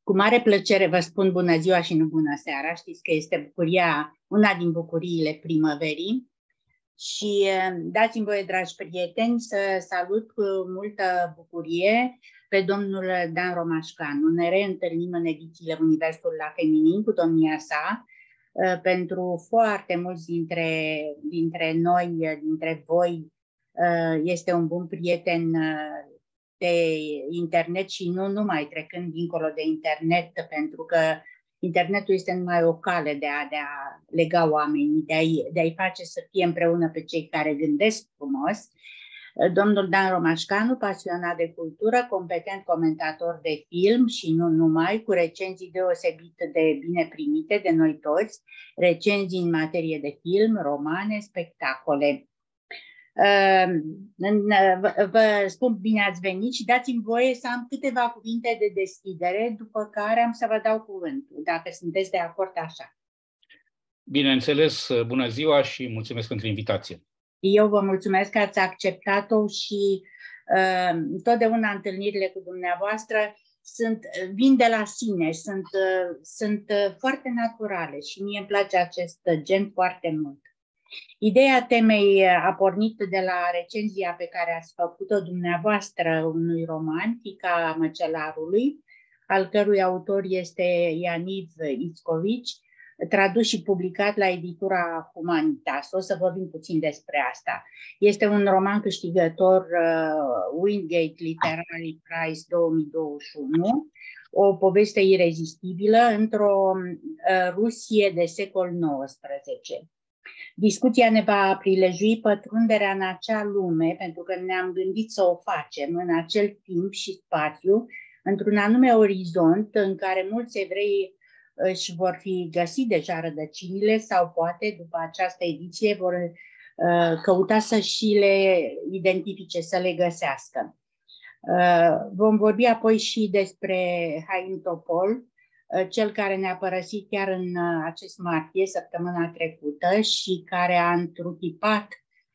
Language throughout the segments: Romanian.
Cu mare plăcere vă spun bună ziua și nu bună seara. Știți că este bucuria, una din bucuriile primăverii. Și dați-mi voie, dragi prieteni, să salut cu multă bucurie pe domnul Dan Romașcanu. Ne reîntâlnim în edițiile Universul la Feminin cu domnia sa. Pentru foarte mulți dintre noi, dintre voi, este un bun prieten de internet și nu numai, trecând dincolo de internet, pentru că internetul este numai o cale de a lega oamenii, de a-i face să fie împreună pe cei care gândesc frumos. Domnul Dan Romașcanu, pasionat de cultură, competent comentator de film și nu numai, cu recenzii deosebit de bine primite de noi toți, recenzii în materie de film, romane, spectacole. Vă spun bine ați venit și dați-mi voie să am câteva cuvinte de deschidere, după care am să vă dau cuvântul, dacă sunteți de acord așa. Bineînțeles, bună ziua și mulțumesc pentru invitație. Eu vă mulțumesc că ați acceptat-o și întotdeauna întâlnirile cu dumneavoastră vin de la sine, sunt foarte naturale și mie îmi place acest gen foarte mult. Ideea temei a pornit de la recenzia pe care ați făcut-o dumneavoastră unui roman, Fiica Măcelarului, al cărui autor este Ianiv Ickovici, tradus și publicat la editura Humanitas. O să vorbim puțin despre asta. Este un roman câștigător Wingate Literary Prize 2021, o poveste irezistibilă într-o Rusie de secol XIX. Discuția ne va prilejui pătrunderea în acea lume, pentru că ne-am gândit să o facem în acel timp și spațiu, într-un anume orizont în care mulți evrei își vor fi găsit deja rădăcinile sau poate după această ediție vor căuta să și le identifice, să le găsească. Vom vorbi apoi și despre Haim Topol, cel care ne-a părăsit chiar în acest martie, săptămâna trecută, și care a întruchipat,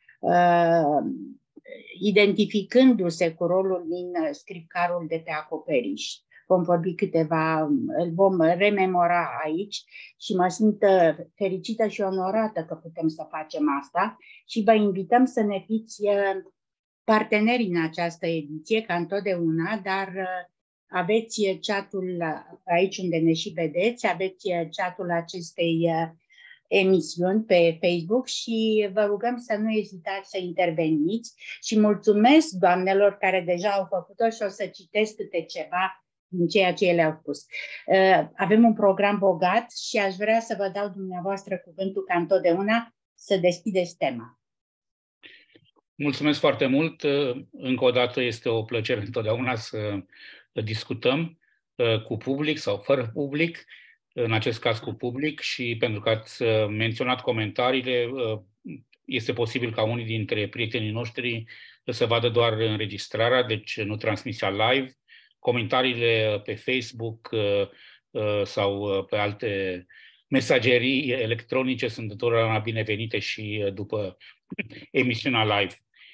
identificându-se cu rolul din scripcarul de pe acoperiș. Vom vorbi îl vom rememora aici și mă simt fericită și onorată că putem să facem asta și vă invităm să ne fiți parteneri în această ediție, ca întotdeauna, dar aveți chat-ul aici unde ne și vedeți, aveți chat-ul acestei emisiuni pe Facebook și vă rugăm să nu ezitați să interveniți și mulțumesc doamnelor care deja au făcut-o și o să citesc câte ceva din ceea ce ele au spus. Avem un program bogat și aș vrea să vă dau dumneavoastră cuvântul ca întotdeauna să deschideți tema. Mulțumesc foarte mult. Încă o dată este o plăcere întotdeauna să discutăm cu public sau fără public, în acest caz cu public, și pentru că ați menționat comentariile, este posibil ca unii dintre prietenii noștri să vadă doar înregistrarea, deci nu transmisia live. Comentariile pe Facebook sau pe alte mesagerii electronice sunt întotdeauna binevenite și după emisiunea live.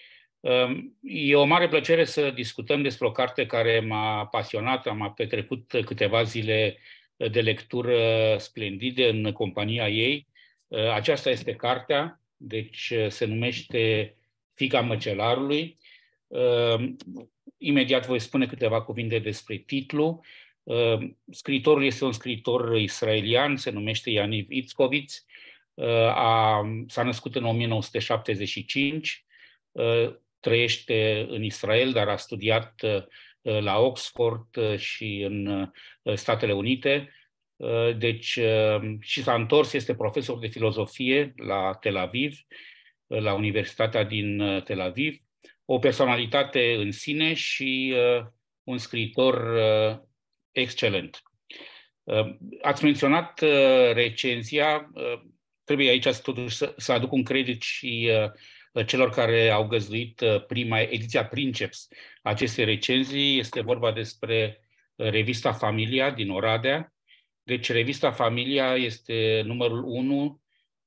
E o mare plăcere să discutăm despre o carte care m-a pasionat, am petrecut câteva zile de lectură splendide în compania ei. Aceasta este cartea, deci se numește Fiica Măcelarului. Imediat voi spune câteva cuvinte despre titlu. Scriitorul este un scriitor israelian, se numește Ianiv Ickovici. S-a născut în 1975, trăiește în Israel, dar a studiat la Oxford și în Statele Unite. Deci, și s-a întors, este profesor de filozofie la Tel Aviv, la Universitatea din Tel Aviv, o personalitate în sine și un scriitor excelent. Ați menționat recenzia, trebuie aici totuși să aduc un credit și celor care au găzduit ediția Princeps acestei recenzii. Este vorba despre revista Familia din Oradea. Deci revista Familia este numărul 1,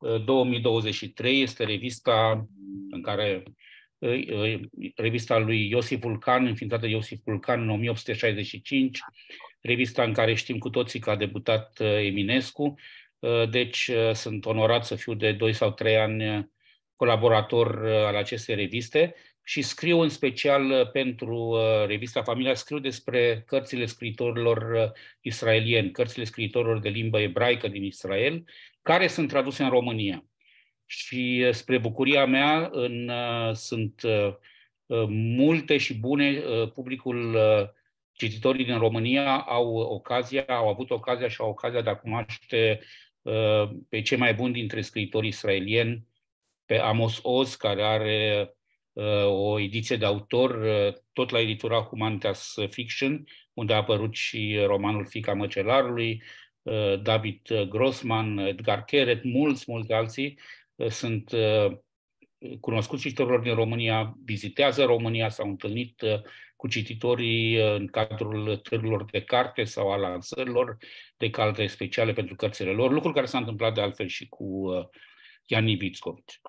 2023, este revista în care revista lui Iosif Vulcan, înființată Iosif Vulcan în 1865, revista în care știm cu toții că a debutat Eminescu. Deci sunt onorat să fiu de 2 sau 3 ani colaborator al acestei reviste și scriu în special pentru revista Familia, scriu despre cărțile scriitorilor israelieni, cărțile scriitorilor de limbă ebraică din Israel, care sunt traduse în România. Și spre bucuria mea sunt multe și bune. Publicul, cititorii din România au avut ocazia și au ocazia de a cunoaște pe cei mai buni dintre scriitorii israelieni, pe Amos Oz, care are o ediție de autor, tot la editura Humanitas Fiction, unde a apărut și romanul Fiica Măcelarului, David Grossman, Edgar Keret, mulți alții sunt cunoscuți cititorilor din România, vizitează România, s-au întâlnit cu cititorii în cadrul târgurilor de carte sau a lansărilor de carte speciale pentru cărțile lor, lucru care s-a întâmplat de altfel și cu Iani Vickovici.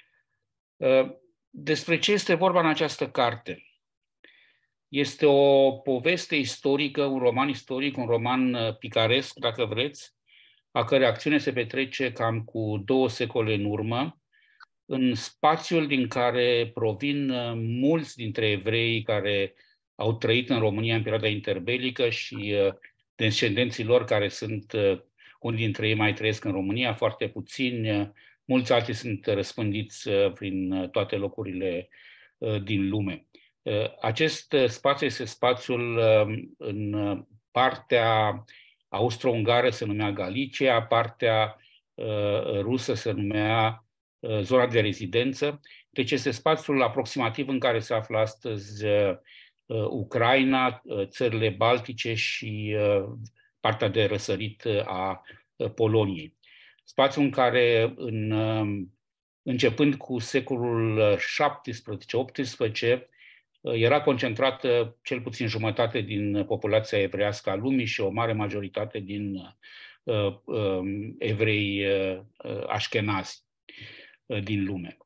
Despre ce este vorba în această carte? Este o poveste istorică, un roman istoric, un roman picaresc, dacă vreți, a cărei acțiune se petrece cam cu 2 secole în urmă, în spațiul din care provin mulți dintre evrei care au trăit în România în perioada interbelică și descendenții lor care sunt, unii dintre ei mai trăiesc în România, foarte puțini, mulți alții sunt răspândiți prin toate locurile din lume. Acest spațiu este spațiul în partea austro-ungară se numea Galicia, partea rusă se numea zona de rezidență. Deci este spațiul aproximativ în care se află astăzi Ucraina, țările Baltice și partea de răsărit a Poloniei. Spațiul în care, începând cu secolul XVII-XVIII, era concentrată cel puțin jumătate din populația evreiască a lumii și o mare majoritate din evrei așkenazi din lume.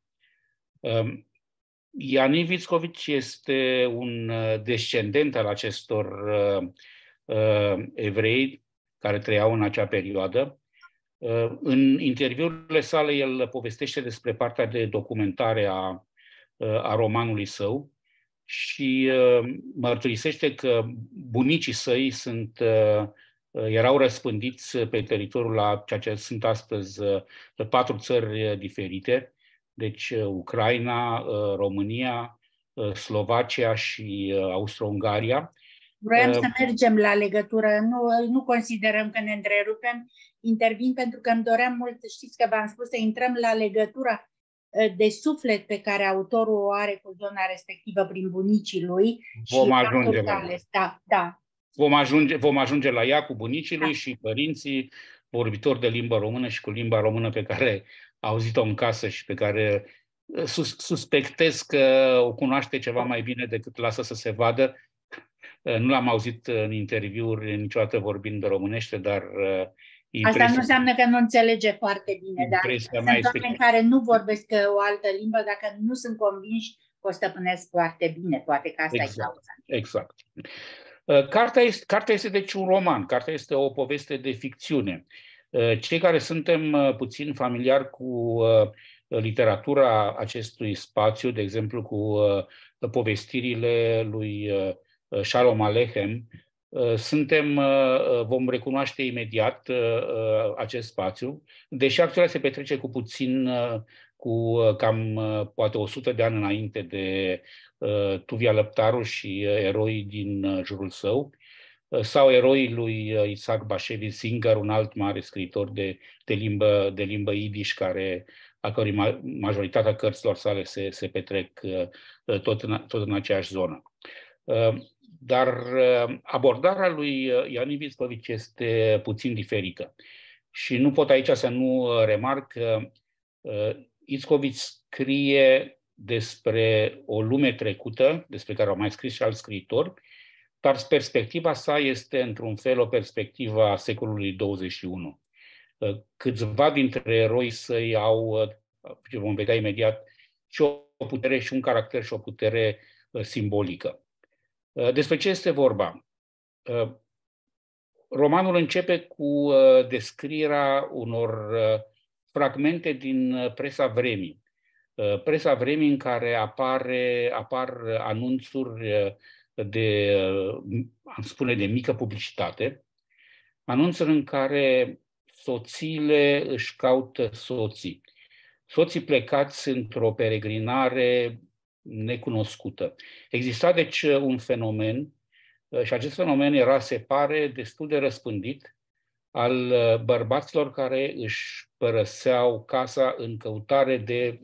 Iani Vickovici este un descendent al acestor evrei care trăiau în acea perioadă. În interviurile sale, el povestește despre partea de documentare a romanului său și mărturisește că bunicii săi erau răspândiți pe teritoriul la ceea ce sunt astăzi 4 țări diferite, deci Ucraina, România, Slovacia și Austro-Ungaria. Vroiam să mergem la legătură, nu considerăm că ne întrerupem, intervin pentru că îmi doream mult, știți că v-am spus, să intrăm la legătura de suflet pe care autorul o are cu zona respectivă prin bunicii lui. Vom ajunge la ea. Da. Vom ajunge la ea cu bunicii lui și părinții vorbitori de limba română și cu limba română pe care a auzit-o în casă și pe care suspectez că o cunoaște ceva mai bine decât lasă să se vadă. Nu l-am auzit în interviuri niciodată vorbind românește, dar asta nu înseamnă că nu înțelege foarte bine, dar sunt oameni care nu vorbesc o altă limbă, dacă nu sunt convinși că o stăpânesc foarte bine, poate că asta e cauza. Exact. Cartea este deci un roman, cartea este o poveste de ficțiune. Cei care suntem puțin familiari cu literatura acestui spațiu, de exemplu cu povestirile lui Shalom Aleichem, vom recunoaște imediat acest spațiu, deși acțiunea se petrece cu cam poate 100 de ani înainte de Tuvia Lăptaru și eroii din jurul său, sau eroii lui Isaac Bashevis Singer, un alt mare scriitor de limbă idiș, a cărui majoritatea cărților sale se petrec tot în aceeași zonă. Dar abordarea lui Iani Vickovici este puțin diferită. Și nu pot aici să nu remarc că Vickovici scrie despre o lume trecută, despre care au mai scris și alți scriitori, dar perspectiva sa este, într-un fel, o perspectivă a secolului 21. Câțiva dintre eroi săi au, ce vom vedea imediat, și o putere și un caracter și o putere simbolică. Despre ce este vorba? Romanul începe cu descrierea unor fragmente din presa vremii. Presa vremii în care apar anunțuri am spune, de mică publicitate, anunțuri în care soțiile își caută soții. Soții plecați într-o peregrinare necunoscută. Exista deci un fenomen, și acest fenomen era, se pare, destul de răspândit, al bărbaților care își părăseau casa în căutare de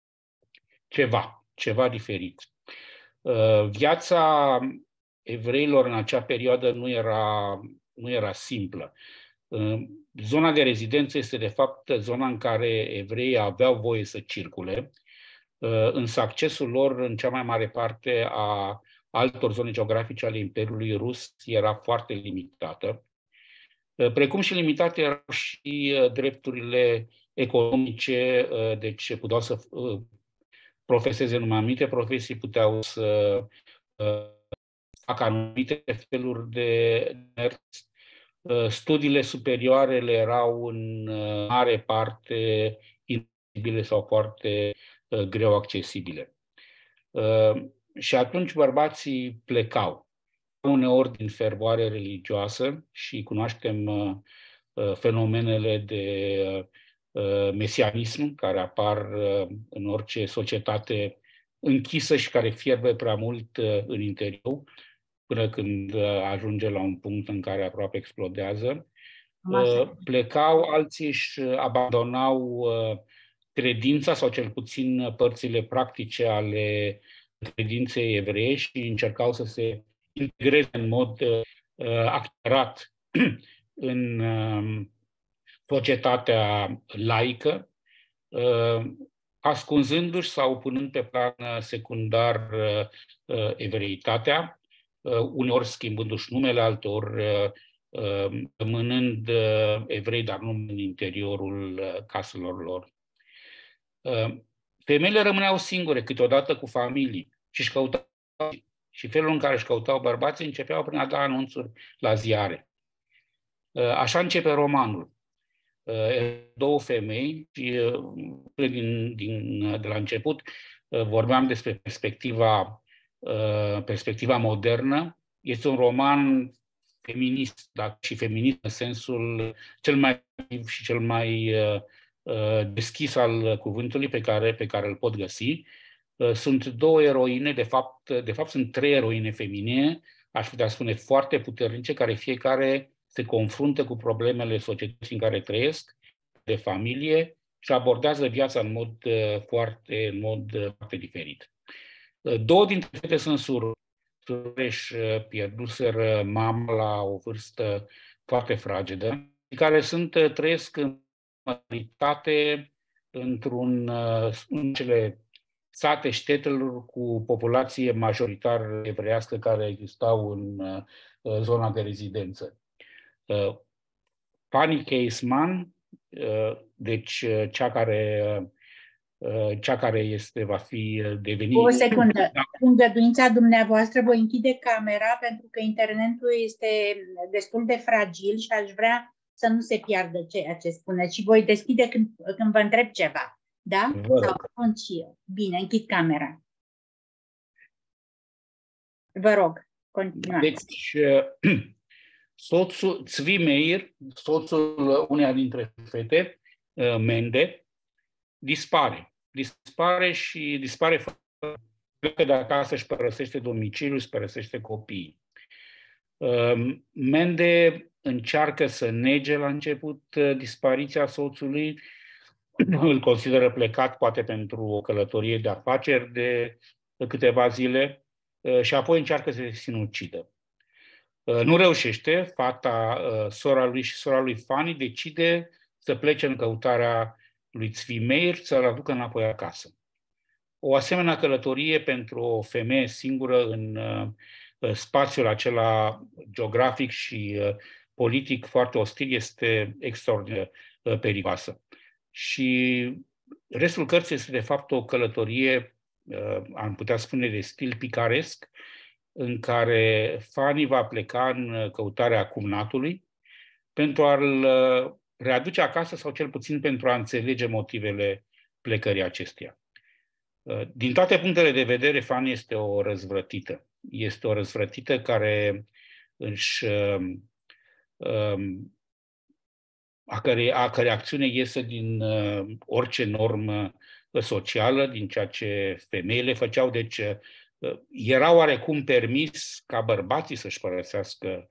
ceva diferit. Viața evreilor în acea perioadă nu era simplă. Zona de rezidență este, de fapt, zona în care evreii aveau voie să circule, însă accesul lor în cea mai mare parte a altor zone geografice ale Imperiului Rus era foarte limitată. Precum și limitate erau și drepturile economice, deci puteau să profeseze numai anumite profesii, puteau să facă anumite feluri de mers. Studiile superioare le erau în mare parte inaccesibile sau foarte greu accesibile. Și atunci bărbații plecau, uneori din fervoare religioasă, și cunoaștem fenomenele de mesianism care apar în orice societate închisă și care fierbe prea mult în interior, până când ajunge la un punct în care aproape explodează. Plecau, alții își abandonau credința, sau cel puțin părțile practice ale credinței evreie, și încercau să se integreze în mod accelerat în societatea laică, ascunzându-și sau punând pe plan secundar evreitatea, uneori schimbându-și numele, alteori rămânând evrei, dar nu în interiorul caselor lor. Femeile rămâneau singure, câteodată cu familii, și felul în care își căutau bărbații începeau prin a da anunțuri la ziare. Așa începe romanul. Două femei, și de la început vorbeam despre perspectiva modernă. Este un roman feminist, dar și feminist în sensul cel mai activ și cel mai deschis al cuvântului pe care îl pot găsi. Sunt două eroine, de fapt sunt trei eroine feminine, aș putea spune foarte puternice, care fiecare se confruntă cu problemele societății în care trăiesc, de familie, și abordează viața în mod foarte diferit. Două dintre fete sunt surori. Își pierduseră mama la o vârstă foarte fragedă, care trăiesc în majoritate în cele sate ștetelor cu populație majoritar evreiască care existau în zona de rezidență. Fanny Caseman, deci cea care va fi devenit... O secundă. Cu îngăduința dumneavoastră voi închide camera pentru că internetul este destul de fragil și aș vrea să nu se piardă ceea ce spuneți. Și voi deschide când vă întreb ceva. Da? Sau și eu. Bine, închid camera. Vă rog, continuați. Deci, soțul Tzvi Meir, soțul uneia dintre fete, Mende, dispare plecă de acasă, își părăsește domiciliul, își părăsește copiii. Mende încearcă să nege la început dispariția soțului, îl consideră plecat poate pentru o călătorie de afaceri de câteva zile și apoi încearcă să se sinucidă. Nu reușește, fata, sora lui și sora lui Fanny decide să plece în căutarea lui Tzvi Meir, să-l aducă înapoi acasă. O asemenea călătorie pentru o femeie singură în spațiul acela geografic și politic foarte ostil este extraordinar periculoasă. Și restul cărții este de fapt o călătorie, am putea spune, de stil picaresc, în care Fanny va pleca în căutarea cumnatului, pentru a-l readuce acasă sau cel puțin pentru a înțelege motivele plecării acesteia. Din toate punctele de vedere, Fanny este o răzvrătită. Este o răzvrătită care a cărei acțiune iese din orice normă socială, din ceea ce femeile făceau. Deci era oarecum permis ca bărbații să-și părăsească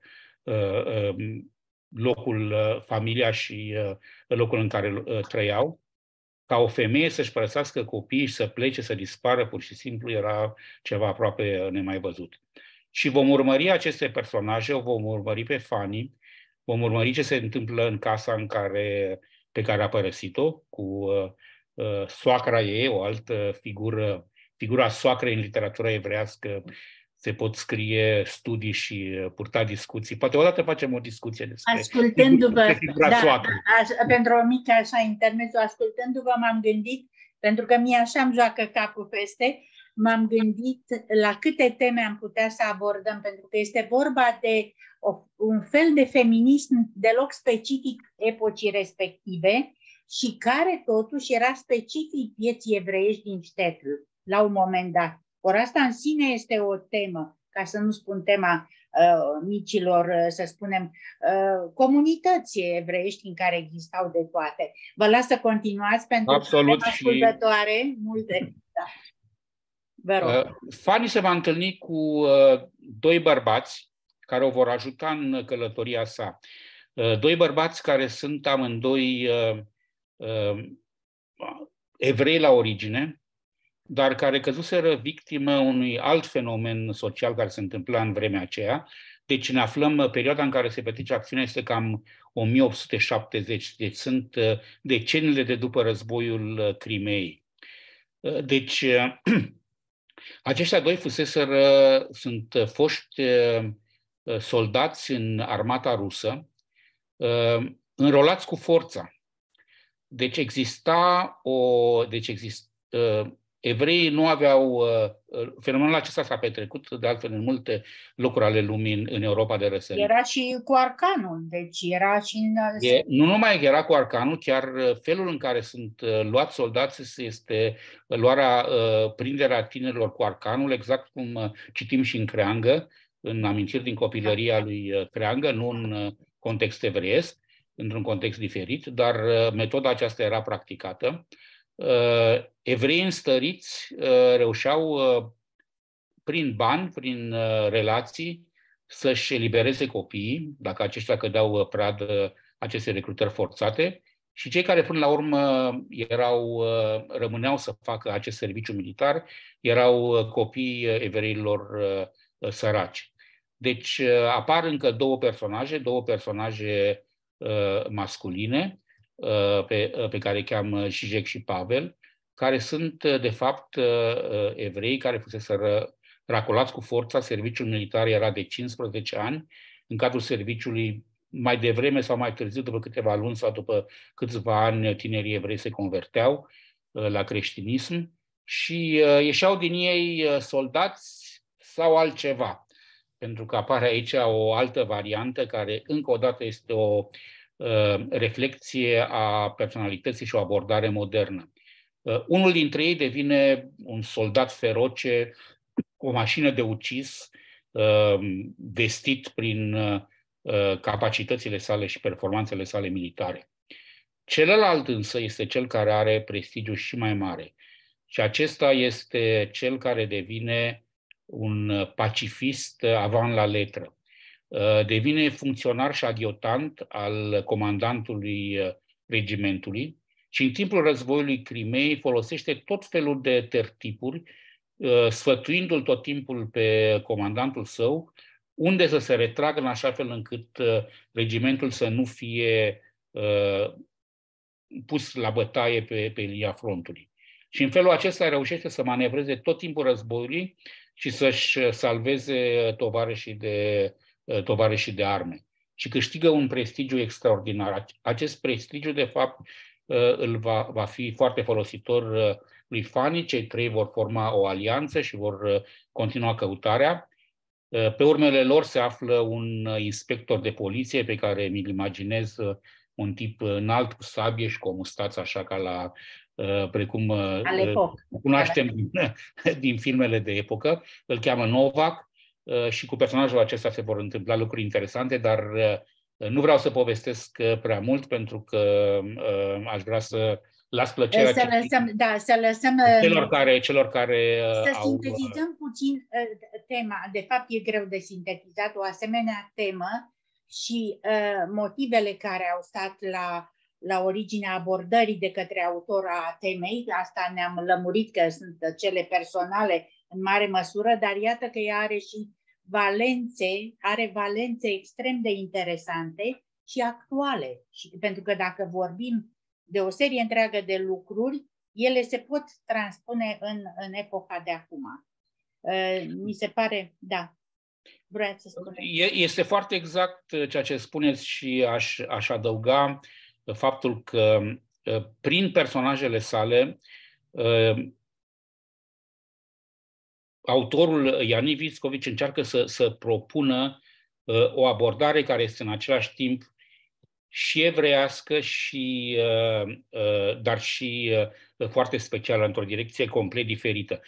locul, familia și locul în care trăiau. Ca o femeie să-și părăsească copiii și să plece, să dispară, pur și simplu era ceva aproape nemai văzut. Și vom urmări aceste personaje, o vom urmări pe Fanny, vom urmări ce se întâmplă în casa pe care a părăsit-o, cu soacra ei, o altă figură, figura soacrei în literatura evrească. Se pot scrie studii și purta discuții. Poate odată facem o discuție despre figura soacră. Pentru o mică așa intermezzo, ascultându-vă, m-am gândit, pentru că mie așa îmi joacă capul peste, m-am gândit la câte teme am putea să abordăm, pentru că este vorba de un fel de feminism deloc specific epocii respective și care totuși era specific vieții evreiești din Ștetl, la un moment dat. Ori asta în sine este o temă, ca să nu spun tema micilor, să spunem, comunități evreiești în care existau de toate. Vă las să continuați pentru absolut, că ascultătoare multe. Da. Vă rog. Fanny se va întâlni cu doi bărbați care o vor ajuta în călătoria sa. Doi bărbați care sunt amândoi evrei la origine, dar care căzuseră victimă unui alt fenomen social care se întâmpla în vremea aceea. Deci ne aflăm, perioada în care se petrece acțiunea este cam 1870, deci sunt deceniile de după războiul Crimeei. Deci aceștia doi sunt foști soldați în armata rusă, înrolați cu forța. Deci evreii nu aveau, fenomenul acesta s-a petrecut de altfel în multe locuri ale lumii în Europa de răsărit. Era și cu arcanul, deci era și nu numai era cu arcanul, chiar felul în care sunt luați soldați este prinderea tinerilor cu arcanul, exact cum citim și în Creangă, în amintiri din copilăria lui Creangă, nu în context evreiesc, într-un context diferit, dar metoda aceasta era practicată. Evreii înstăriți reușeau prin bani, prin relații, să-și elibereze copiii, dacă aceștia cădeau pradă aceste recrutări forțate, și cei care până la urmă rămâneau să facă acest serviciu militar erau copiii evreilor săraci. Deci apar încă două personaje masculine, pe care îi cheamă Zizek și Pavel, care sunt, de fapt, evrei care fuseseră racolați cu forța. Serviciul militar era de 15 ani. În cadrul serviciului, mai devreme sau mai târziu, după câteva luni sau după câțiva ani, tinerii evrei se converteau la creștinism și ieșeau din ei soldați sau altceva. Pentru că apare aici o altă variantă care, încă o dată, este o reflecție a personalității și o abordare modernă. Unul dintre ei devine un soldat feroce, o mașină de ucis, vestit prin capacitățile sale și performanțele sale militare. Celălalt însă este cel care are prestigiu și mai mare. Și acesta este cel care devine un pacifist avant la letră. Devine funcționar și adiotant al comandantului regimentului și în timpul războiului Crimeei folosește tot felul de tertipuri, sfătuindu-l tot timpul pe comandantul său unde să se retragă în așa fel încât regimentul să nu fie pus la bătaie pe linia frontului. Și în felul acesta reușește să manevreze tot timpul războiului și să-și salveze tovarășii de arme. Și câștigă un prestigiu extraordinar. Acest prestigiu, de fapt, va fi foarte folositor lui Fanny. Cei trei vor forma o alianță și vor continua căutarea. Pe urmele lor se află un inspector de poliție pe care mi-l imaginez un tip înalt cu sabie și cu o mustață așa ca la precum cunoaștem din filmele de epocă. Îl cheamă Novak și cu personajul acesta se vor întâmpla lucruri interesante, dar nu vreau să povestesc prea mult pentru că aș vrea să las plăcerea să lăsăm celor care să sintetizăm puțin tema. De fapt, e greu de sintetizat o asemenea temă și motivele care au stat la originea abordării de către autora temei. Asta ne-am lămurit că sunt cele personale în mare măsură, dar iată că ea are și valențe extrem de interesante și actuale. Și pentru că dacă vorbim de o serie întreagă de lucruri, ele se pot transpune în epoca de acum. Mi se pare, da. Vreau să spun. Este foarte exact ceea ce spuneți și aș adăuga faptul că prin personajele sale autorul Iani Vickovici încearcă să propună o abordare care este în același timp și evreiască, dar și foarte specială, într-o direcție complet diferită.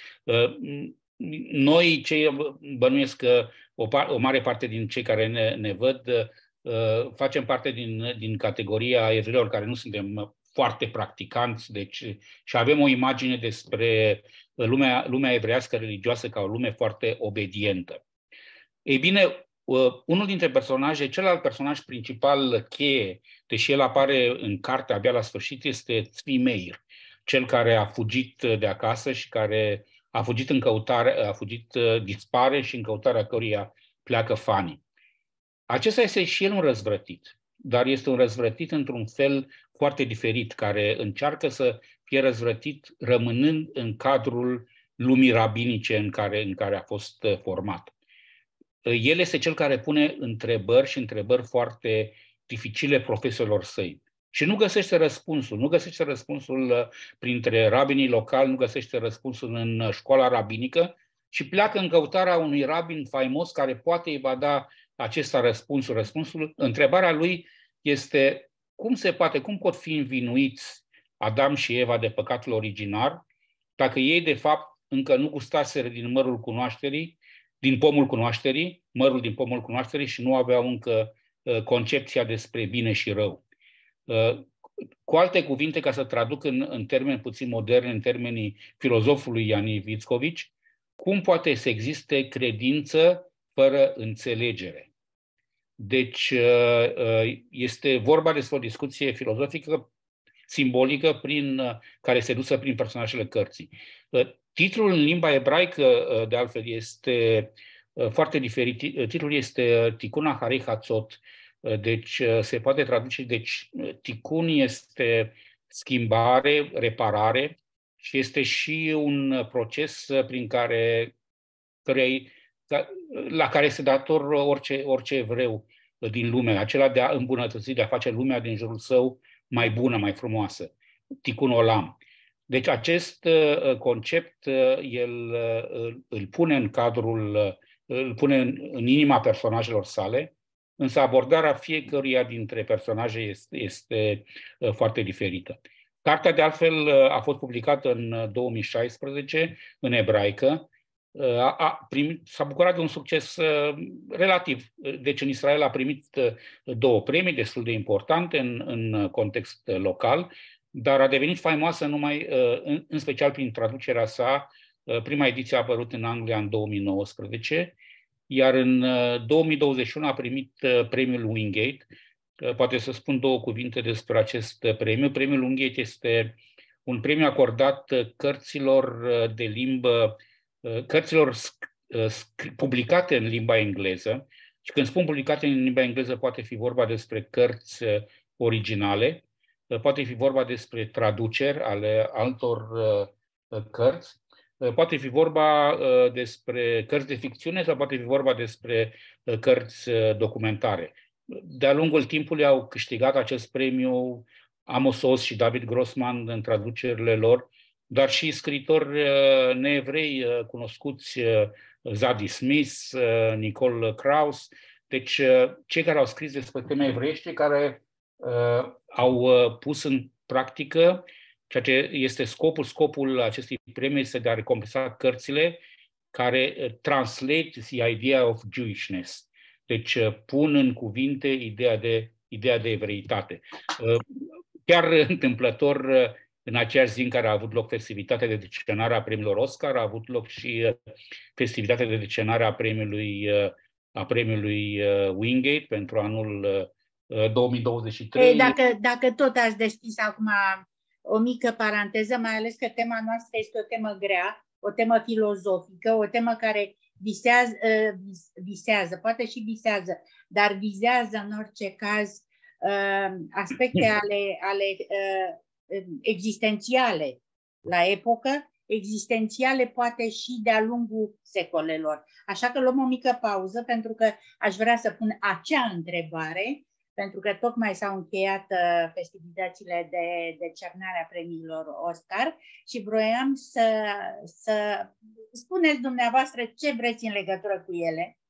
Noi, bănuiesc că o mare parte din cei care ne văd, facem parte din categoria evreilor care nu suntem foarte practicanți, deci, și avem o imagine despre lumea evreiască religioasă ca o lume foarte obedientă. Ei bine, unul dintre personaje, celălalt personaj principal cheie, deși el apare în carte abia la sfârșit, este Tzvi Meir, cel care a fugit de acasă și care a fugit dispare și în căutarea căruia pleacă Fanny. Acesta este și el un răzvrătit, dar este un răzvrătit într-un fel foarte diferit, care încearcă să fie răzvrătit rămânând în cadrul lumii rabinice în care a fost format. El este cel care pune întrebări foarte dificile profesorilor săi. Și nu găsește răspunsul. Nu găsește răspunsul printre rabinii locali, nu găsește răspunsul în școala rabinică și pleacă în căutarea unui rabin faimos care poate îi va da acesta răspunsul. Întrebarea lui este cum pot fi învinuiți Adam și Eva de păcatul originar dacă ei de fapt încă nu gustaseră din pomul cunoașterii, mărul din pomul cunoașterii și nu aveau încă concepția despre bine și rău. Cu alte cuvinte, ca să traduc în termeni puțin moderni, în termenii filozofului Iani Vickovici, cum poate să existe credință fără înțelegere? Deci este vorba despre o discuție filozofică, simbolică, care se duce prin personajele cărții. Titlul în limba ebraică, de altfel, este foarte diferit. Titlul este Tikkun Acharei Chatzot. Deci se poate traduce, tikkun este schimbare, reparare și este și un proces la care se dator orice evreu din lume, acela de a îmbunătăți, de a face lumea din jurul său mai bună, mai frumoasă. Tikkun Olam. Deci acest concept el îl pune îl pune în inima personajelor sale, însă abordarea fiecăruia dintre personaje este foarte diferită. Cartea, de altfel, a fost publicată în 2016 în ebraică. S-a bucurat de un succes relativ. Deci în Israel a primit 2 premii destul de importante în context local, dar a devenit faimoasă în special prin traducerea sa. Prima ediție a apărut în Anglia în 2019, iar în 2021 a primit premiul Wingate. Poate să spun 2 cuvinte despre acest premiu. Premiul Wingate este un premiu acordat cărților publicate în limba engleză. Și când spun publicate în limba engleză, poate fi vorba despre cărți originale, poate fi vorba despre traduceri ale altor cărți, poate fi vorba despre cărți de ficțiune sau poate fi vorba despre cărți documentare. De-a lungul timpului au câștigat acest premiu Amos Oz și David Grossman în traducerile lor, dar și scriitori neevrei cunoscuți, Zadie Smith, Nicole Krauss. Deci cei care au scris despre teme evreiești, care au pus în practică ceea ce este scopul acestui premiu, este de a recompensa cărțile care translate the idea of Jewishness. Deci pun în cuvinte ideea de evreitate. Chiar întâmplător, în aceeași zi în care a avut loc festivitatea de decenare a premiilor Oscar, a avut loc și festivitatea de decenare a premiului Wingate pentru anul 2023. Dacă tot ați deschis acum o mică paranteză, mai ales că tema noastră este o temă grea, o temă filozofică, o temă care visează, poate și visează, dar vizează în orice caz aspecte ale existențiale la epocă, existențiale poate și de-a lungul secolelor. Așa că luăm o mică pauză, pentru că aș vrea să pun acea întrebare, pentru că tocmai s-au încheiat festivitățile de decernare a premiilor Oscar și vroiam să spuneți dumneavoastră ce vreți în legătură cu ele.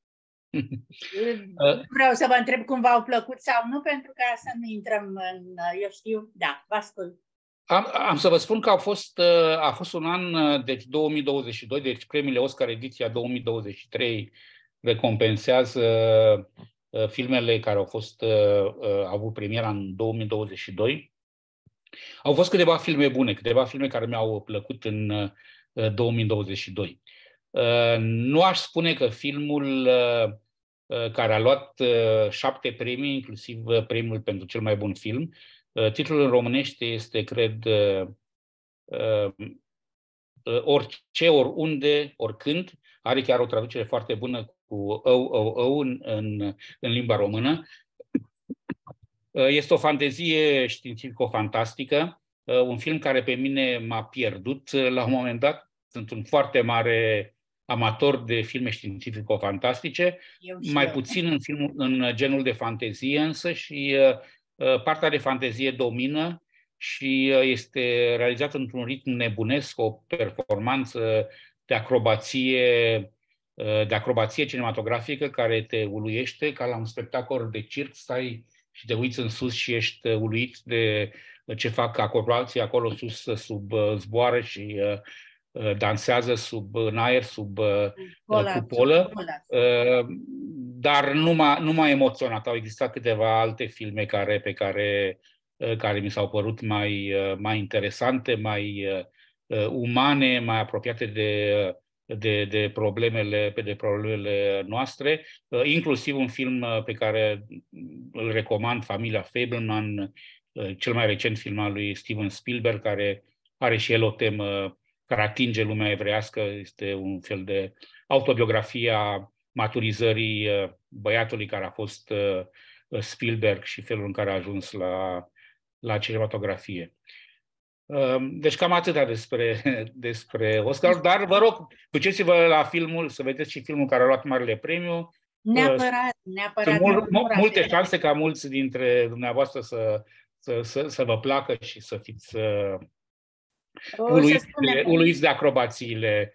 Vreau să vă întreb cum v-au plăcut sau nu, pentru ca să nu intrăm în, eu știu, da, vă ascult. Am să vă spun că a fost un an, deci 2022, deci premiile Oscar ediția 2023 recompensează filmele care au avut premiera în 2022. Au fost câteva filme bune, câteva filme care mi-au plăcut în 2022. Nu aș spune că filmul care a luat 7 premii, inclusiv premiul pentru cel mai bun film, titlul în românește este, cred, Orice, oriunde, oricând. Are chiar o traducere foarte bună cu în limba română. Este o fantezie științifico-fantastică, un film care pe mine m-a pierdut la un moment dat. Sunt un foarte mare amator de filme științifico-fantastice, mai puțin în genul de fantezie însă, și partea de fantezie domină și este realizat într-un ritm nebunesc, o performanță de acrobație cinematografică care te uluiește, ca la un spectacol de circ, stai și te uiți în sus și ești uluit de ce fac acrobații acolo sus, zboară și dansează în aer, sub cupolă. Dar nu m-a emoționat. Au existat câteva alte filme care mi s-au părut mai interesante, mai umane, mai apropiate de problemele noastre, inclusiv un film pe care îl recomand, Familia Fabelman, cel mai recent film al lui Steven Spielberg, care are și el o temă care atinge lumea evreiască. Este un fel de autobiografie a maturizării băiatului care a fost Spielberg și felul în care a ajuns la cinematografie. Deci cam atâta despre Oscar, dar vă rog, duceți-vă la filmul, să vedeți și filmul care a luat marele premiu. Neapărat. Sunt multe șanse ca mulți dintre dumneavoastră să vă placă și să fiți uluiți de acrobațiile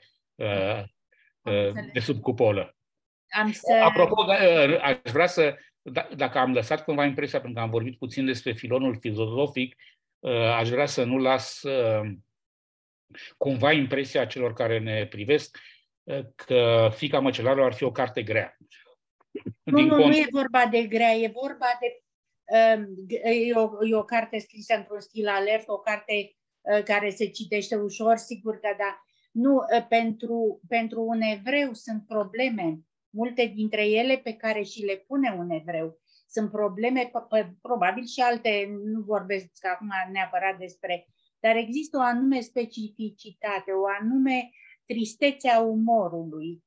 de sub cupolă. Apropo, aș vrea dacă am lăsat cumva impresia, pentru că am vorbit puțin despre filonul filozofic, aș vrea să nu las cumva impresia celor care ne privesc că Fiica Măcelarului ar fi o carte grea. Nu e vorba de grea, e vorba de... E o carte scrisă într-un stil alert, o carte care se citește ușor, sigur că da. Nu, pentru un evreu sunt probleme, multe dintre ele pe care și le pune un evreu. Sunt probleme, probabil și alte, nu vorbesc acum neapărat despre, dar există o anume specificitate, o anume tristețe a umorului,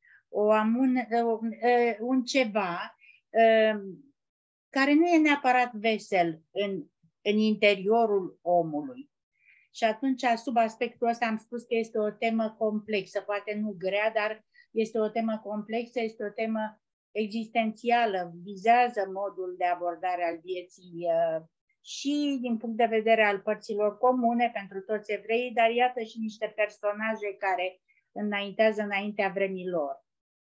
un ceva care nu e neapărat vesel în interiorul omului. Și atunci, sub aspectul ăsta, am spus că este o temă complexă, poate nu grea, dar este o temă complexă, este o temă existențială, vizează modul de abordare al vieții și din punct de vedere al părților comune pentru toți evreii, dar iată și niște personaje care înaintează înaintea vremilor.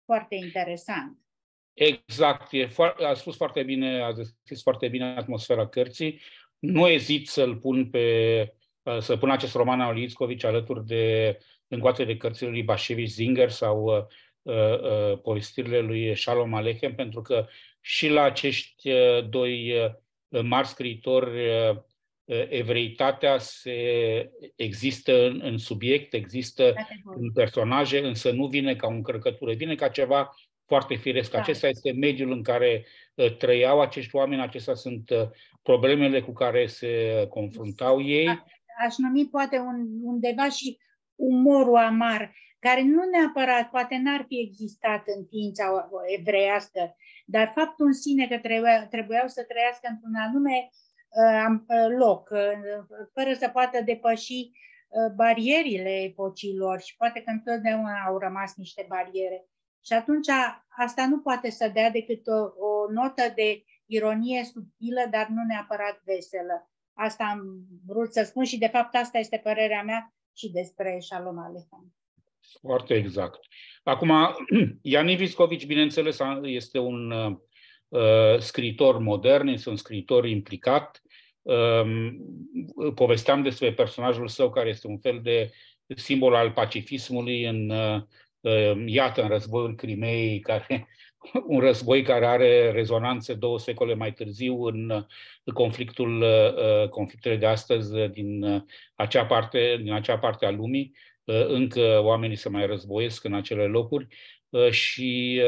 foarte interesant. Exact, a spus foarte bine, a descris foarte bine atmosfera cărții. Nu ezit să pun acest roman al lui Ickovic alături de încoate de cărțile lui Bashevis Singer sau povestirile lui Shalom Aleichem, pentru că și la acești doi mari scriitori evreitatea există în subiect, există în personaje, însă nu vine ca o încărcătură, vine ca ceva foarte firesc. Acesta este mediul în care trăiau acești oameni, acestea sunt problemele cu care se confruntau ei. Aș numi poate undeva și umorul amar, care nu neapărat, poate n-ar fi existat în ființa evreiască, dar faptul în sine că trebuiau să trăiască într-un anume loc, fără să poată depăși barierile epocilor și poate că întotdeauna au rămas niște bariere. Și atunci asta nu poate să dea decât o notă de ironie subtilă, dar nu neapărat veselă. Asta am vrut să spun și de fapt asta este părerea mea și despre Shalom Aleichem. Foarte exact. Acum, Yaniv Ickovic, bineînțeles, este un scriitor modern, este un scriitor implicat. Povesteam despre personajul său care este un fel de simbol al pacifismului iată, în războiul Crimeei, un război care are rezonanțe 2 secole mai târziu în conflictele de astăzi din acea parte a lumii. Încă oamenii se mai războiesc în acele locuri și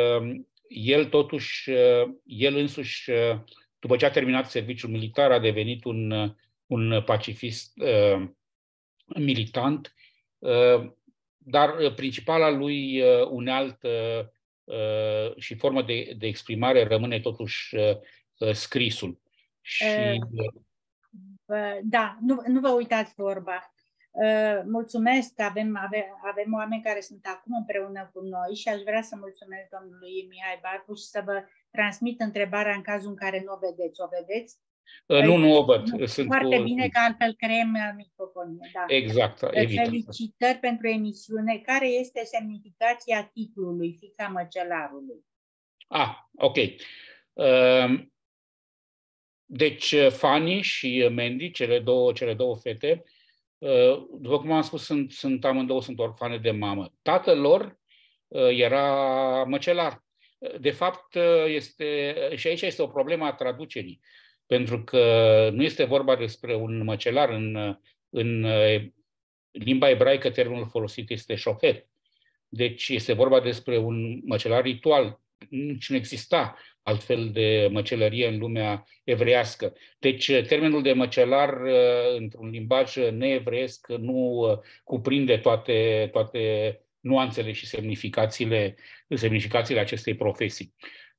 el însuși, după ce a terminat serviciul militar, a devenit un pacifist militant, dar principala lui unealtă și formă de exprimare rămâne totuși scrisul. Da, nu vă uitați vorba. Mulțumesc că avem oameni care sunt acum împreună cu noi și aș vrea să mulțumesc domnului Mihai Barbu și să vă transmit întrebarea în cazul în care nu o vedeți. O vedeți? Nu o văd. Foarte bine, că altfel creăm microfonie. Da. Exact, evident. Felicitări pentru emisiune. Care este semnificația titlului Fiica Măcelarului? Ok. Deci Fanny și Mandy, cele două fete, după cum am spus, amândouă sunt orfane de mamă. Tatăl lor era măcelar. De fapt, și aici este o problemă a traducerii, pentru că nu este vorba despre un măcelar. În limba ebraică termenul folosit este șochet. Deci este vorba despre un măcelar ritual. Nici nu exista altfel de măcelărie în lumea evreiască. Deci termenul de măcelar într-un limbaj neevreiesc nu cuprinde toate nuanțele și semnificațiile acestei profesii.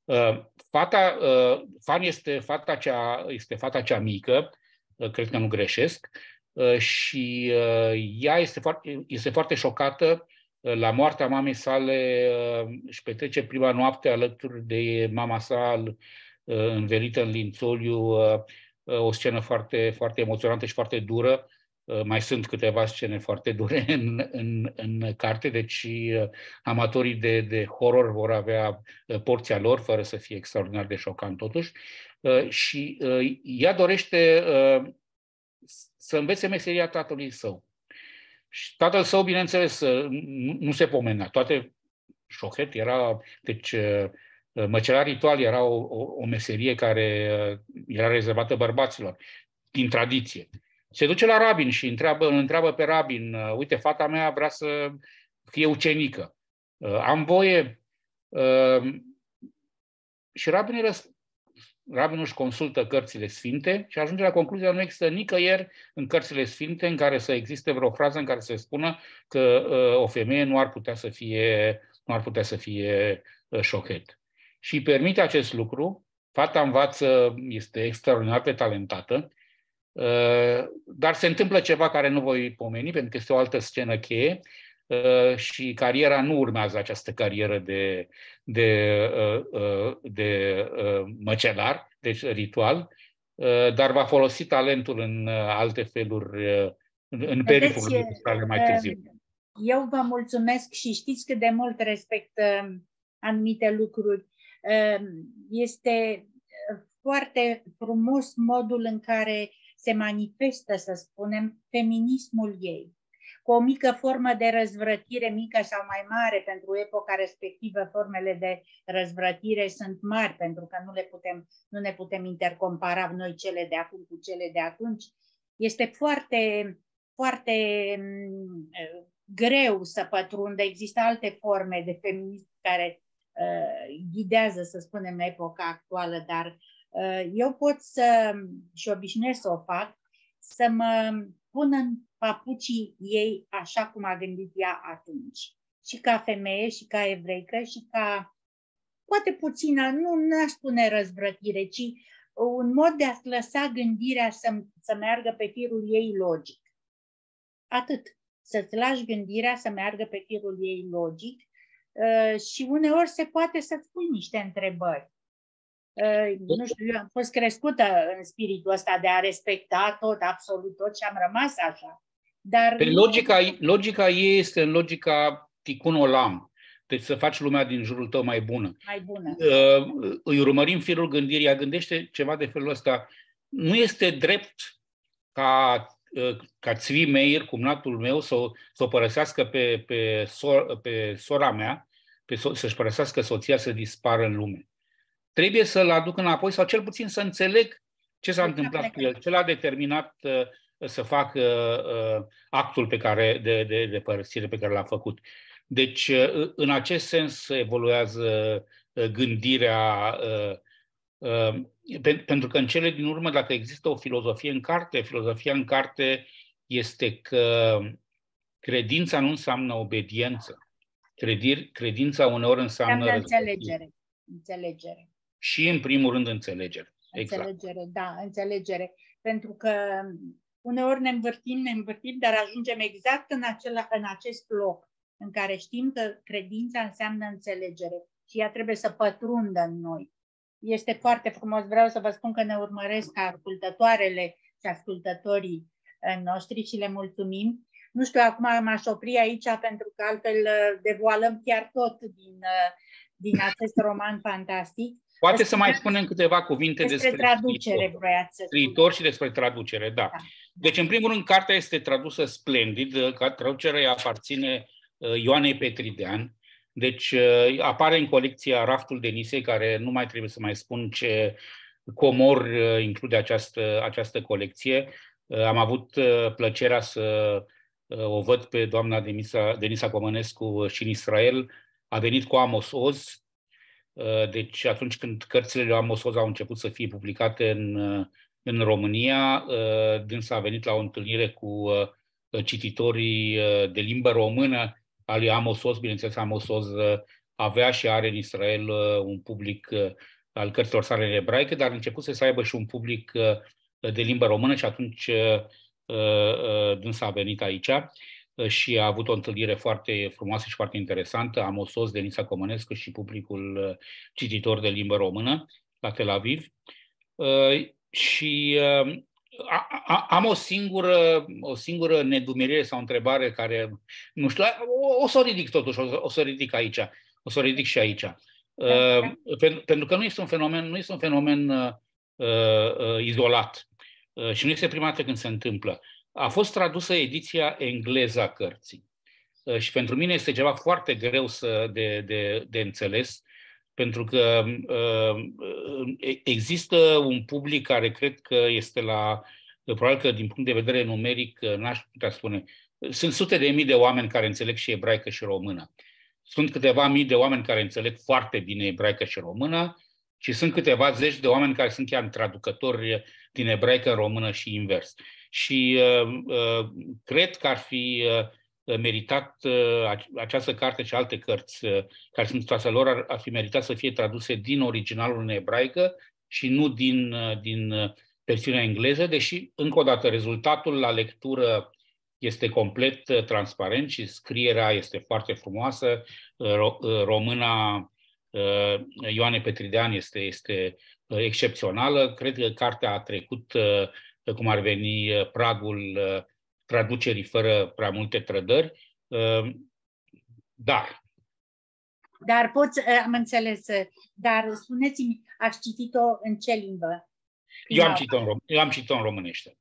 Fanny este fata cea mică, cred că nu greșesc, și ea este foarte șocată. La moartea mamei sale își petrece prima noapte alături de mama sa învelită în lințoliu, o scenă foarte, foarte emoționantă și foarte dură. Mai sunt câteva scene foarte dure în carte, deci amatorii de horror vor avea porția lor, fără să fie extraordinar de șocant totuși. Și ea dorește să învețe meseria tatălui său. Și tatăl său, bineînțeles, nu se pomenea. Șochet era, deci măcelar ritual era o meserie care era rezervată bărbaților, din tradiție. Se duce la rabin și îl întreabă pe rabin, uite, fata mea vrea să fie ucenică. Am voie? Și rabinul își consultă cărțile sfinte și ajunge la concluzia că nu există nicăieri în cărțile sfinte în care să existe vreo frază în care se spună că o femeie nu ar putea să fie șochet. Și permite acest lucru. Fata învață, este extraordinar de talentată, dar se întâmplă ceva care nu voi pomeni, pentru că este o altă scenă cheie și cariera nu urmează această carieră de măcelar, deci ritual, dar va folosi talentul în alte feluri, în periplul sale mai târziu. Eu vă mulțumesc și știți cât de mult respect anumite lucruri. Este foarte frumos modul în care se manifestă, să spunem, feminismul ei. Cu o mică formă de răzvrătire, mică sau mai mare, pentru epoca respectivă formele de răzvrătire sunt mari, pentru că nu ne putem intercompara noi cele de acum cu cele de atunci. Este foarte, foarte greu să pătrundă. Există alte forme de feminism care ghidează, să spunem, epoca actuală, dar eu pot și obișnuiesc să o fac, să mă pun în papucii ei așa cum a gândit ea atunci. Și ca femeie, și ca evreică, și ca, poate puțină, nu aș spune răzvrătire, ci un mod de a-ți lăsa gândirea să meargă pe firul ei logic. Atât. Să-ți lași gândirea să meargă pe firul ei logic și uneori se poate să-ți pui niște întrebări. Nu știu, eu am fost crescută în spiritul ăsta de a respecta tot, absolut tot, și am rămas așa. Dar logica ei este în logica tikkun olam. Deci să faci lumea din jurul tău mai bună. Mai bună. Îi urmărim firul gândirii, ea gândește ceva de felul ăsta. Nu este drept ca Tzvi Meir, cumnatul meu, să o părăsească pe sora mea, să-și părăsească soția, să dispară în lume. Trebuie să-l aduc înapoi sau cel puțin să înțeleg ce s-a întâmplat cu el, ce l-a determinat să facă actul de părăsire pe care l-a făcut. Deci, în acest sens evoluează gândirea, pentru că în cele din urmă, dacă există o filozofie în carte, filozofia în carte este că credința nu înseamnă obediență. Credința uneori înseamnă înțelegere. Și, în primul rând, înțelegere. Înțelegere, exact. Da, înțelegere. Pentru că uneori ne învârtim, dar ajungem exact în acest loc în care știm că credința înseamnă înțelegere și ea trebuie să pătrundă în noi. Este foarte frumos. Vreau să vă spun că ne urmăresc ascultătoarele și ascultătorii noștri și le mulțumim. Nu știu, acum m-aș opri aici pentru că altfel devoalăm chiar tot din acest roman fantastic. Poate să mai spunem câteva cuvinte despre traducere, scriitor și despre traducere, da. Deci, în primul rând, cartea este tradusă splendid, traducerea aparține Ioanei Petridean, deci apare în colecția Raftul Denisei, care nu mai trebuie să mai spun ce comor include această colecție. Am avut plăcerea să o văd pe doamna Denisa Comănescu și în Israel. A venit cu Amos Oz. Deci atunci când cărțile lui Amos Oz au început să fie publicate în România, dânsa a venit la o întâlnire cu cititorii de limbă română al lui Amos Oz. Bineînțeles, Amos Oz avea și are în Israel un public al cărților sale în ebraică, dar a început să aibă și un public de limbă română și atunci dânsa a venit aici și a avut o întâlnire foarte frumoasă și foarte interesantă, Amos Oz, Denisa Comănescu și publicul cititor de limbă română la Tel Aviv. Și am o singură nedumerire sau întrebare care, nu știu, o să o ridic totuși, o să o ridic aici, o să o ridic și aici. Pentru că nu este un fenomen izolat și nu este prima dată când se întâmplă. A fost tradusă ediția engleză a cărții și pentru mine este ceva foarte greu de înțeles, pentru că există un public care cred că este probabil că din punct de vedere numeric, n-aș putea spune, sunt sute de mii de oameni care înțeleg și ebraică și română. Sunt câteva mii de oameni care înțeleg foarte bine ebraică și română și sunt câteva zeci de oameni care sunt chiar traducători din ebraică în română și invers. Și cred că ar fi meritat această carte și alte cărți care sunt trase lor, ar fi meritat să fie traduse din originalul în ebraică și nu din versiunea engleză, deși, încă o dată, rezultatul la lectură este complet transparent și scrierea este foarte frumoasă. Româna Ioane Petridean este excepțională. Cred că cartea a trecut, cum ar veni, pragul traducerii fără prea multe trădări. Dar Dar am înțeles, dar spuneți-mi, ați citit-o în ce limbă? Eu am citit-o în românește.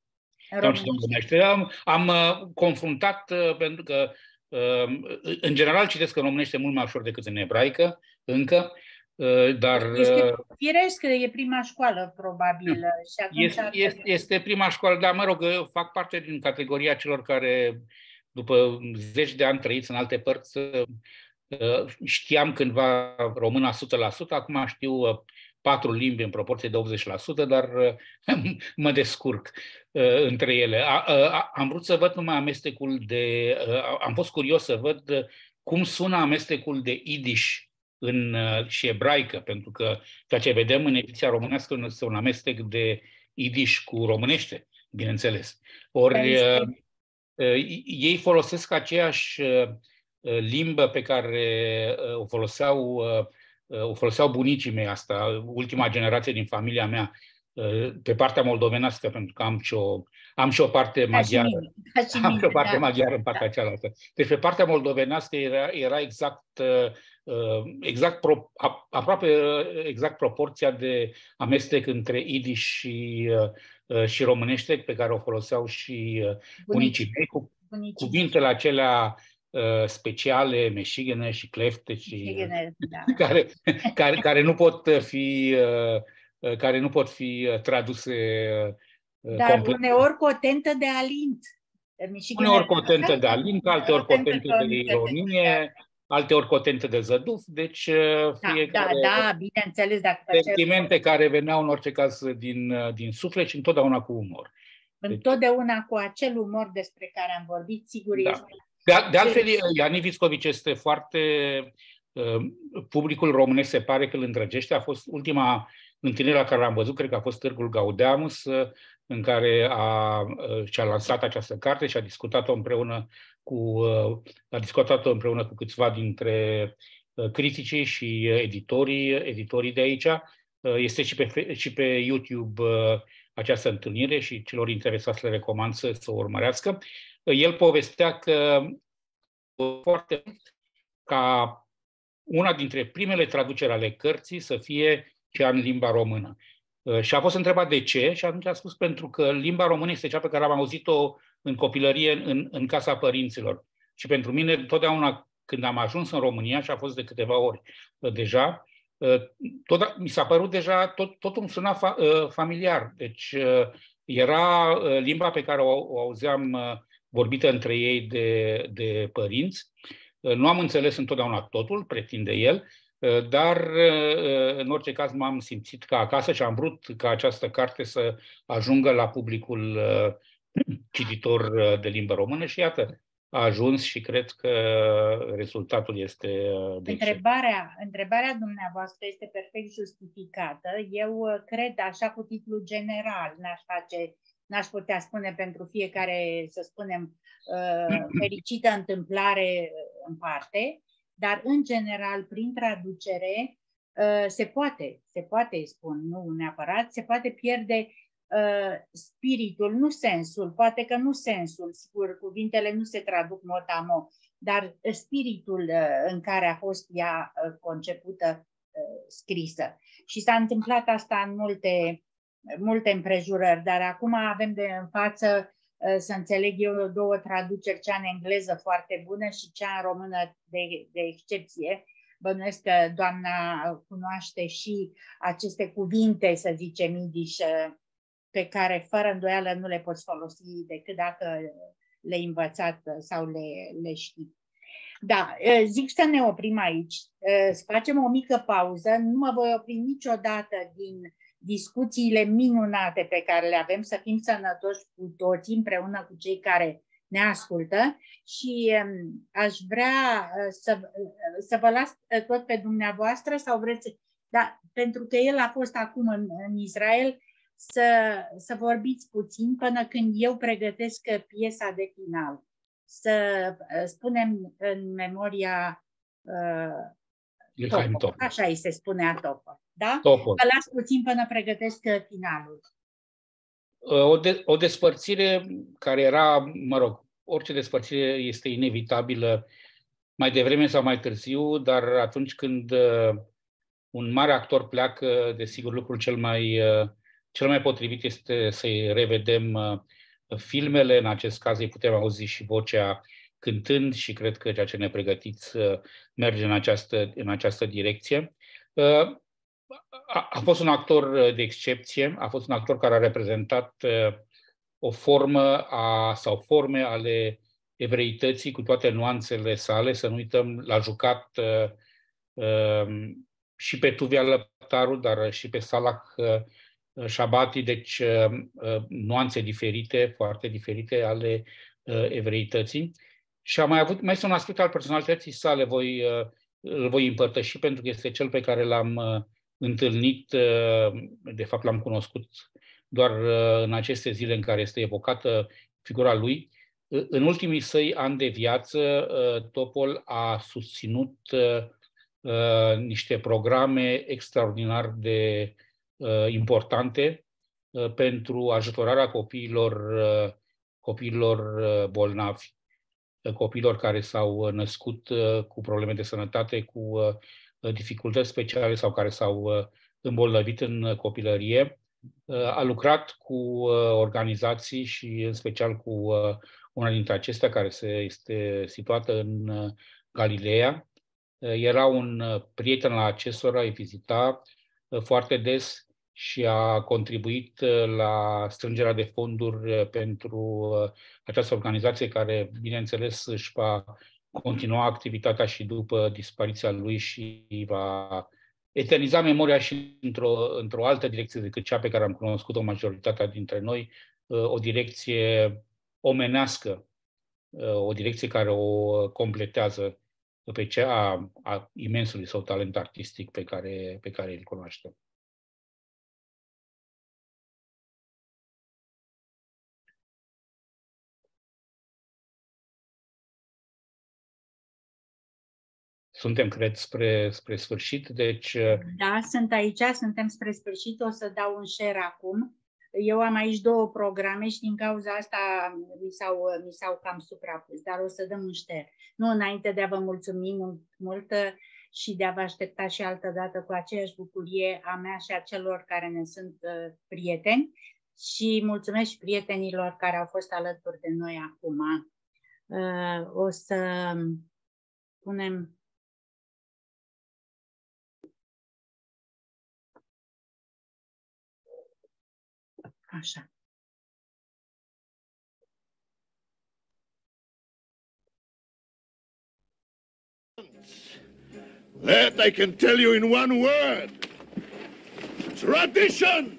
Am confruntat, pentru că în general citesc în românește mult mai ușor decât în ebraică, încă, dar... Este firesc că e prima școală, probabil. Și atunci este prima școală, dar mă rog, fac parte din categoria celor care, după zeci de ani trăiți în alte părți, știam cândva româna 100%, acum știu 4 limbi în proporție de 80%, dar mă descurc între ele. Am vrut să văd numai amestecul de... Am fost curios să văd cum sună amestecul de Yiddish și ebraică, pentru că ceea ce vedem în ediția românească este un amestec de Yiddish cu românește, bineînțeles. Ori ei folosesc aceeași limbă pe care o foloseau bunicii mei, asta, ultima generație din familia mea, pe partea moldovenească, pentru că am și o parte maghiară. Am și o parte maghiară în partea cealaltă. Deci pe partea moldovenească era aproape exact proporția de amestec între Yiddish și românește pe care o foloseau și bunicii mei, cu cuvintele acelea speciale, meșigene și clefte și care nu pot fi traduse dar complet. Uneori cu o tentă de alint. Uneori cu o tentă de alint, alteori cu o tentă de ironie, alteori cu o tentă de zăduf, deci fiecare bineînțeles, sentimente care veneau în orice caz din suflet și întotdeauna cu umor. Întotdeauna cu acel umor despre care am vorbit, sigur este. De altfel, Iani Viscovici este foarte... Publicul românesc se pare că îl îndrăgește. A fost ultima întâlnire la care l-am văzut, cred că a fost Târgul Gaudeamus, în care și-a lansat această carte și a discutat-o împreună cu câțiva dintre criticii și editorii de aici. Este și pe YouTube această întâlnire și celor interesați le recomand să o urmărească. El povestea că foarte ca una dintre primele traduceri ale cărții să fie cea în limba română. Și a fost întrebat de ce și atunci a spus pentru că limba română este cea pe care am auzit-o în copilărie în casa părinților. Și pentru mine, totdeauna când am ajuns în România, și a fost de câteva ori deja, mi s-a părut deja, totul îmi suna familiar. Deci era limba pe care o auzeam vorbită între ei de părinți. Nu am înțeles întotdeauna totul, pretinde el, dar în orice caz m-am simțit ca acasă și am vrut ca această carte să ajungă la publicul cititor de limbă română și iată, a ajuns și cred că rezultatul este de Întrebarea dumneavoastră este perfect justificată. Eu cred, așa cu titlul general, n-aș putea spune pentru fiecare, să spunem, fericită întâmplare în parte, dar în general, prin traducere, se poate, spun, nu neapărat, se poate pierde spiritul, nu sensul, poate că nu sensul, sigur, cuvintele nu se traduc mot-a-mot, dar spiritul în care a fost ea concepută, scrisă. Și s-a întâmplat asta în multe împrejurări, dar acum avem în față, să înțeleg eu, două traduceri, cea în engleză foarte bună și cea în română de excepție. Bănuiesc că doamna cunoaște și aceste cuvinte, să zicem, Yiddish, pe care fără îndoială nu le poți folosi decât dacă le-ai învățat sau le știi. Da, zic să ne oprim aici, să facem o mică pauză, nu mă voi opri niciodată din discuțiile minunate pe care le avem, să fim sănătoși cu toții, împreună cu cei care ne ascultă și aș vrea să vă las tot pe dumneavoastră sau vreți, da, pentru că el a fost acum în Israel, să vorbiți puțin până când eu pregătesc piesa de final. Să spunem în memoria Topor. Așa îi se spunea Topor. Da? Topor. Vă las puțin până pregătesc finalul. O despărțire care era, mă rog, orice despărțire este inevitabilă mai devreme sau mai târziu, dar atunci când un mare actor pleacă, desigur, lucrul cel mai potrivit este să-i revedem filmele. În acest caz îi putem auzi și vocea cântând și cred că ceea ce ne pregătiți merge în această direcție. A fost un actor de excepție, a fost un actor care a reprezentat o formă sau forme ale evreității cu toate nuanțele sale. Să nu uităm, l-a jucat și pe Tuvia Lăptaru, dar și pe Salah Shabati, deci nuanțe diferite, foarte diferite ale evreității. Și a mai este un aspect al personalității sale, îl voi împărtăși pentru că este cel pe care l-am întâlnit, de fapt l-am cunoscut doar în aceste zile în care este evocată figura lui. În ultimii săi ani de viață, Topol a susținut niște programe extraordinar de importante pentru ajutorarea copiilor bolnavi, copiilor care s-au născut cu probleme de sănătate, cu dificultăți speciale sau care s-au îmbolnăvit în copilărie. A lucrat cu organizații și în special cu una dintre acestea care este situată în Galileea. Era un prieten la acestora, îi vizita foarte des și a contribuit la strângerea de fonduri pentru această organizație care, bineînțeles, își va continua activitatea și după dispariția lui și va eterniza memoria și într-o altă direcție decât cea pe care am cunoscut-o majoritatea dintre noi, o direcție omenească, o direcție care o completează pe cea a imensului său talent artistic pe care îl cunoaștem. Suntem, cred, spre sfârșit, deci... Da, sunt aici, suntem spre sfârșit, o să dau un share acum. Eu am aici două programe și din cauza asta mi s-au cam suprapus, dar o să dăm un share. Nu înainte de a vă mulțumi mult și de a vă aștepta și altă dată cu aceeași bucurie a mea și a celor care ne sunt prieteni și mulțumesc și prietenilor care au fost alături de noi acum. O să punem... Așa. That I can tell you in one word. Tradition!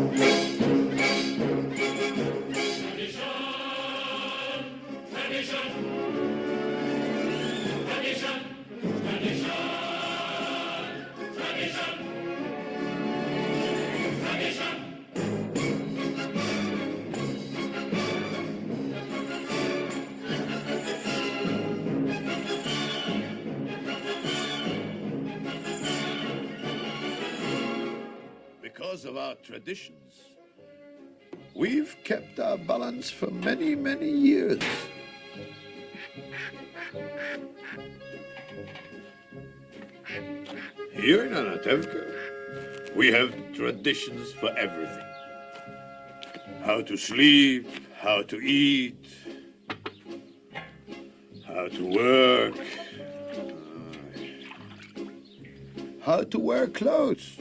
Because of our traditions, we've kept our balance for many, many years. Here in Anatevka, we have traditions for everything. How to sleep, how to eat, how to work, how to wear clothes.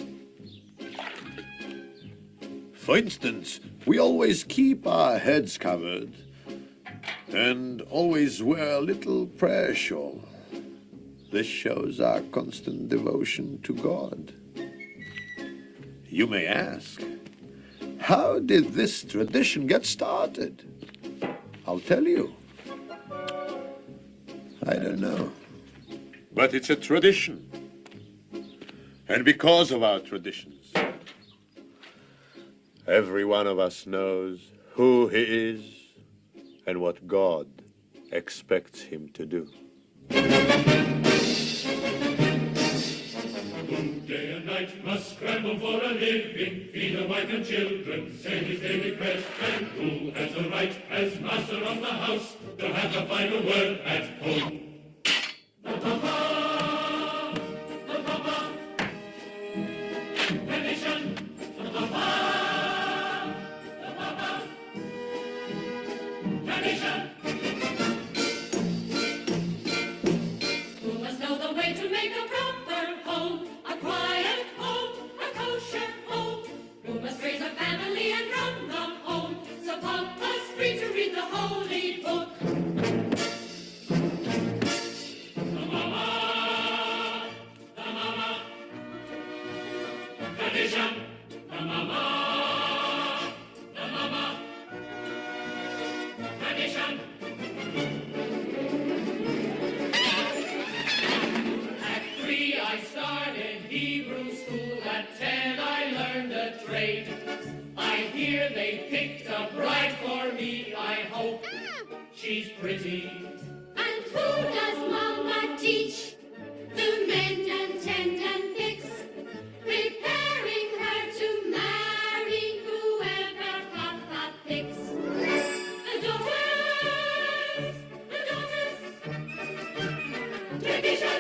For instance, we always keep our heads covered and always wear a little prayer shawl. This shows our constant devotion to God. You may ask, how did this tradition get started? I'll tell you. I don't know. But it's a tradition. And because of our traditions, every one of us knows who he is and what God expects him to do. Who day and night must scramble for a living, feed a wife and children, say his daily prayers, and who has the right, as master of the house, to have the final word at home. She's pretty. And who does Mama teach? To mend and tend and fix, preparing her to marry whoever Papa picks. The daughters, tradition.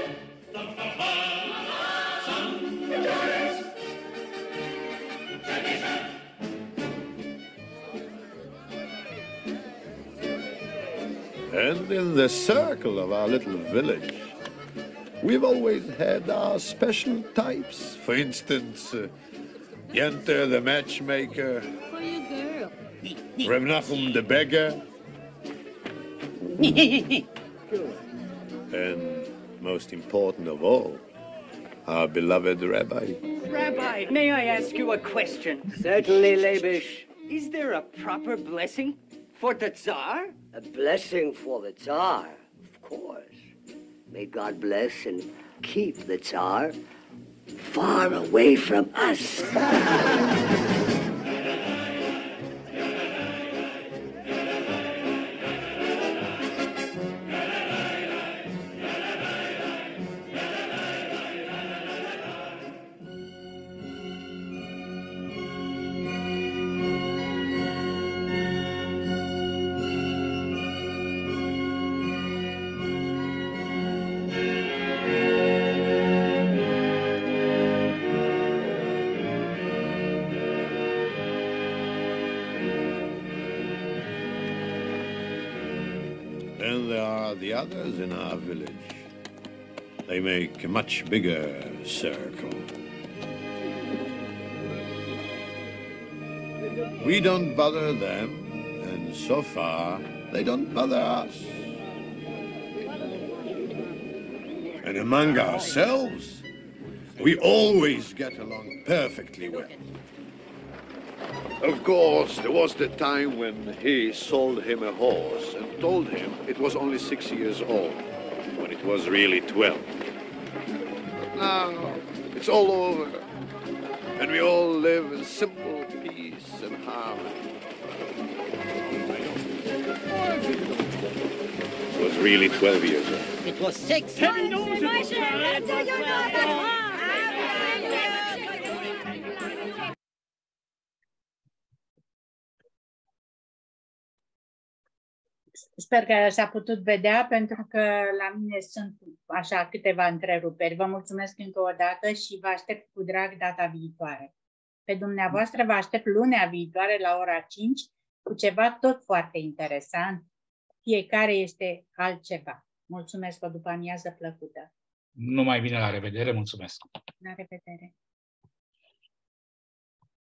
Some daughters, tradition. And in the circle of our little village, we've always had our special types. For instance, Yente the matchmaker, For you, girl. Reb Nachum the beggar, and most important of all, our beloved Rabbi. Rabbi, may I ask you a question? Certainly, Leibish. Is there a proper blessing for the Tsar? A blessing for the Tsar, of course. May God bless and keep the Tsar far away from us. Then there are the others in our village. They make a much bigger circle. We don't bother them, and so far, they don't bother us. And among ourselves, we always get along perfectly well. Of course, there was the time when he sold him a horse and told him it was only 6 years old, when it was really 12. But now, it's all over, and we all live in simple peace and harmony. It was really 12 years old. It was 6. Sper că s-a putut vedea, pentru că la mine sunt așa câteva întreruperi. Vă mulțumesc încă o dată și vă aștept cu drag data viitoare. Pe dumneavoastră vă aștept lunea viitoare la ora 5 cu ceva tot foarte interesant. Fiecare este altceva. Mulțumesc, o după amiază plăcută. Numai bine, la revedere, mulțumesc! La revedere!